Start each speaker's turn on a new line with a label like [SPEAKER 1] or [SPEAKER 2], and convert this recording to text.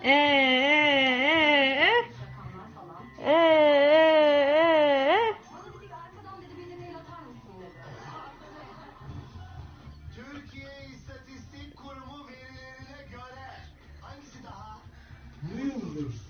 [SPEAKER 1] Türkiye İstatistik Kurumu verilerine göre hangisi daha?
[SPEAKER 2] Duyuyor musunuz?